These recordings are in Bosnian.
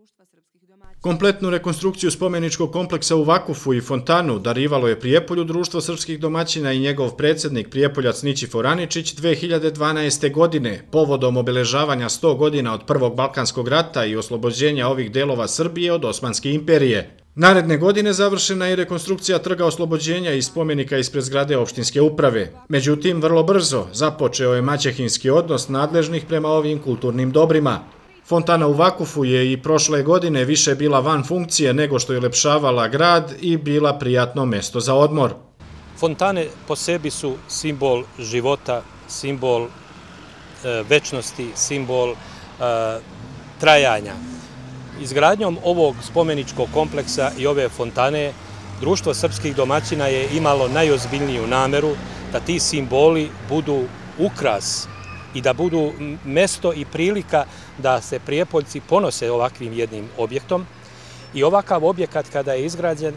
Kompletnu rekonstrukciju spomeničkog kompleksa u Vakufu i fontanu darivalo je Prijepolju Društvo srpskih domaćina i njegov predsjednik Prijepoljac Nićifor Aničić 2012. godine, povodom obeležavanja 100 godina od Prvog Balkanskog rata i oslobođenja ovih delova Srbije od Osmanske imperije. Naredne godine završena je rekonstrukcija Trga oslobođenja i spomenika ispred zgrade opštinske uprave. Međutim, vrlo brzo započeo je maćehinski odnos nadležnih prema ovim kulturnim dobrima. Fontana u Vakufu je i prošle godine više bila van funkcije nego što je ulepšavala grad i bila prijatno mesto za odmor. Fontane po sebi su simbol života, simbol večnosti, simbol trajanja. Izgradnjom ovog spomeničkog kompleksa i ove fontane, Društvo srpskih domaćina je imalo najozbiljniju nameru da ti simboli budu ukras i da budu mesto i prilika da se Prijepoljci ponose ovakvim jednim objektom. I ovakav objekat kada je izgrađen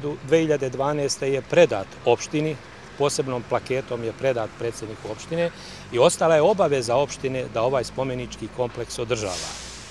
2012. je predat opštini, posebnom plaketom je predat predsjedniku opštine i ostala je obaveza opštine da ovaj spomenički kompleks održava.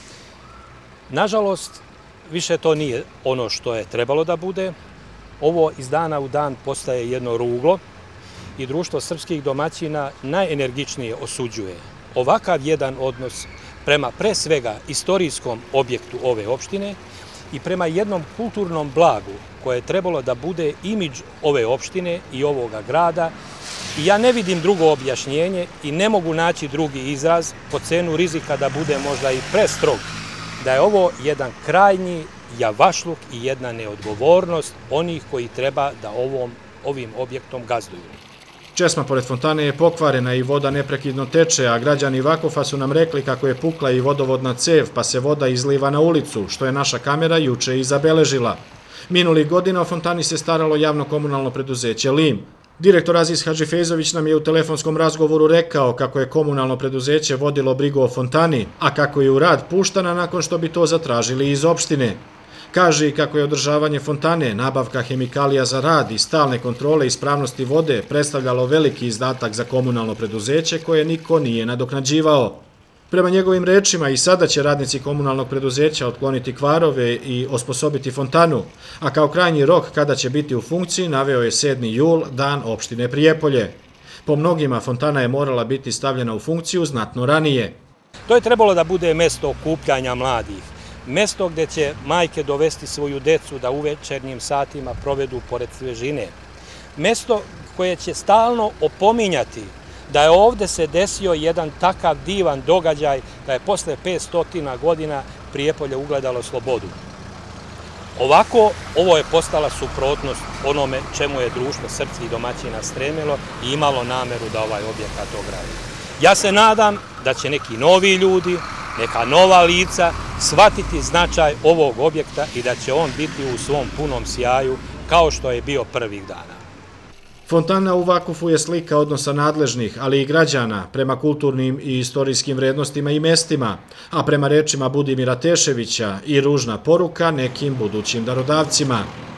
Nažalost, više to nije ono što je trebalo da bude. Ovo iz dana u dan postaje jedno ruglo i Društvo srpskih domaćina najenergičnije osuđuje ovakav jedan odnos prema pre svega istorijskom objektu ove opštine i prema jednom kulturnom blagu koje je trebalo da bude imidž ove opštine i ovoga grada. I ja ne vidim drugo objašnjenje i ne mogu naći drugi izraz po cenu rizika da bude možda i prestrog, da je ovo jedan krajnji javašluk i jedna neodgovornost onih koji treba da ovim objektom gazduju. Česma pored fontane je pokvarena i voda neprekidno teče, a građani Vakufa su nam rekli kako je pukla i vodovodna cev, pa se voda izliva na ulicu, što je naša kamera juče i zabeležila. Minulih godina o fontani se staralo javno-komunalno preduzeće Lim. Direktor Aziz Hadžifejzović nam je u telefonskom razgovoru rekao kako je komunalno preduzeće vodilo brigu o fontani, a kako je u rad puštana nakon što bi to zatražili iz opštine. Kaže i kako je održavanje fontane, nabavka hemikalija za rad i stalne kontrole ispravnosti vode predstavljalo veliki izdatak za komunalno preduzeće koje niko nije nadoknađivao. Prema njegovim rečima i sada će radnici komunalnog preduzeća otkloniti kvarove i osposobiti fontanu, a kao krajnji rok kada će biti u funkciji naveo je 7. jul, dan opštine Prijepolje. Po mnogima fontana je morala biti stavljena u funkciju znatno ranije. To je trebalo da bude mesto okupljanja mladih, mesto gdje će majke dovesti svoju decu da u večernjim satima provedu pored svežine, mesto koje će stalno opominjati da je ovdje se desio jedan takav divan događaj da je posle 500 godina Prijepolje ugledalo slobodu. Ovako, ovo je postala suprotnost onome čemu je Društvo srpskih domaćina stremilo i imalo nameru da ovaj objekat ogradi. Ja se nadam da će neki novi ljudi, neka nova lica shvatiti značaj ovog objekta i da će on biti u svom punom sjaju kao što je bio prvih dana. Fontana u Vakufu je slika odnosa nadležnih, ali i građana prema kulturnim i istorijskim vrednostima i mestima, a prema rečima Budimira Teševića i ružna poruka nekim budućim darodavcima.